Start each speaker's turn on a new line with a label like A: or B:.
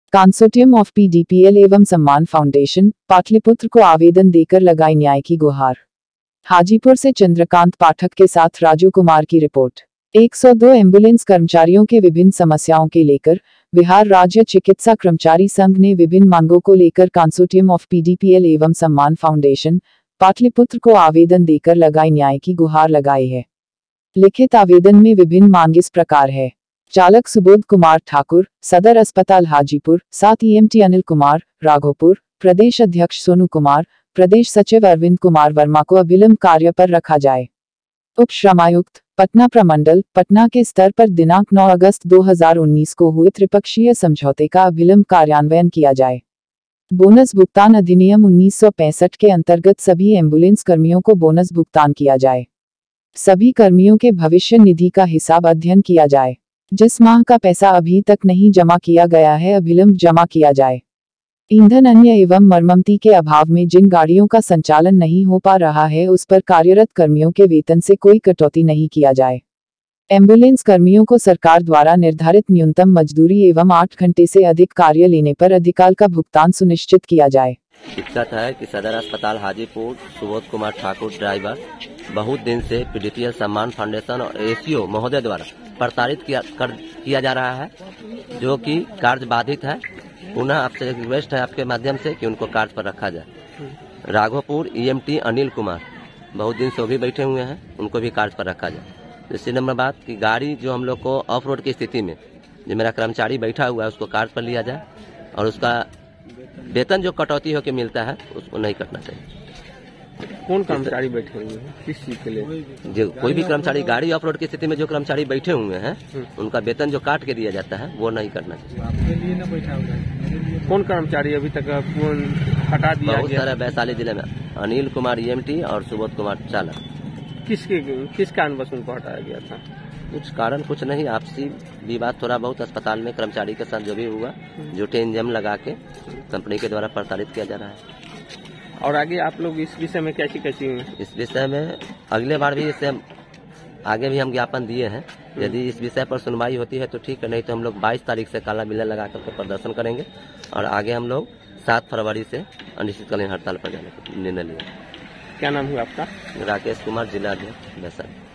A: Consortium of PDPL एवं सम्मान foundation Pataliputra को आवेदन देकर लगाई न्याय की गुहार। हाजीपुर से चंद्रकांत पाठक के साथ राजू कुमार की रिपोर्ट। 102 एम्बुलेंस कर्मचारियों के विभिन्न समस्याओं के लेकर बिहार राज्य चिकित्सा कर्मचारी संघ ने विभिन्न मांगों को लेकर कंसोर्टियम ऑफ पीडीपीएल एवं सम्मान फाउंडेशन पाटलिपुत्र को आवेदन देकर लगाई न्याय की गुहार लगाई है। लिखित आवेदन में विभिन्न मांग इस प्रकार है। चालक सुबोध कुमार ठाकुर, सदर अस्पताल हाजीपुर, साथ ईएमटी अनिल कुमार, राघोपुर, प्रदेश अध्यक्ष सोनू कुमार, प्रदेश सचिव अरविंद कुमार वर्मा को अविलंब कार्य पर रखा जाए। उप श्रमायुक्त पटना प्रमंडल पटना के स्तर पर दिनांक 9 अगस्त 2019 को हुए त्रिपक्षीय समझौते का अविलंब कार्यान्वयन किया जाए। बोनस भुगतान अधिनियम 1965 के अंतर्गत सभी एम्बुलेंस कर्मियों को बोनस भुगतान किया जाए। सभी कर्मियों के भविष्य निधि का हिसाब अध्ययन किया जाए। जिस माह का पैसा अभी तक नहीं जमा किया गया है अविलंब जमा किया जाए। ईंधन अन्य एवं मरम्मती के अभाव में जिन गाड़ियों का संचालन नहीं हो पा रहा है उस पर कार्यरत कर्मियों के वेतन से कोई कटौती नहीं किया जाए। एम्बुलेंस कर्मियों को सरकार द्वारा निर्धारित न्यूनतम मजदूरी एवं 8 घंटे से अधिक कार्य लेने पर अधिकाल का भुगतान सुनिश्चित किया जाए।
B: दिक्कत है कि सदर अस्पताल हाजीपुर सुबोध कुमार ठाकुर ड्राइवर बहुत दिन से पीडीपीएल सम्मान फाउंडेशन और एसीओ महोदय द्वारा प्रताड़ित किया जा रहा है, जो कि कार्य बाधित है। पुनः आपसे रिक्वेस्ट है आपके माध्यम से कि उनको कार्य पर रखा जाए। राघोपुर ईएमटी अनिल कुमार बहुत दिन से वो भी बैठे हुए हैं, उनको भी कार्य पर रखा जाए। दूसरी नंबर बात कि गाड़ी जो हम लोग को ऑफ रोड की स्थिति में जो मेरा कर्मचारी बैठा हुआ है उसको कार्य पर लिया जाए और उसका वेतन जो कटौती होकर मिलता है उसको नहीं कटना चाहिए।
C: कौन कर्मचारी बैठे हुए हैं, किस चीज के लिए?
B: जो कोई भी कर्मचारी गाड़ी ऑफ रोड की स्थिति में जो कर्मचारी बैठे हुए हैं उनका वेतन जो काट के दिया जाता है वो नहीं करना चाहिए।
C: आपके लिए ना बैठा हुआ है। कौन कर्मचारी अभी तक हटा दिया?
B: बहुत सारा वैशाली जिले में अनिल कुमार ईएमटी और सुबोध कुमार चालक।
C: किस कारणवश उनको हटाया गया था?
B: कुछ कारण कुछ नहीं, आपसी विवाद थोड़ा बहुत अस्पताल में कर्मचारी के साथ जो भी हुआ झूठे इंजम लगा के कंपनी के द्वारा प्रताड़ित किया जा रहा है।
C: और आगे आप लोग इस विषय में कैसी
B: इस विषय में अगले बार भी इससे आगे भी हम ज्ञापन दिए हैं। यदि इस विषय पर सुनवाई होती है तो ठीक है, नहीं तो हम लोग 22 तारीख से काला बिल्ला लगा करके प्रदर्शन करेंगे और आगे हम लोग 7 फरवरी से अनिश्चितकालीन हड़ताल पर जाने का निर्णय लिया।
C: क्या नाम हुआ आपका?
B: राकेश कुमार, जिला अध्यक्ष वैशाली।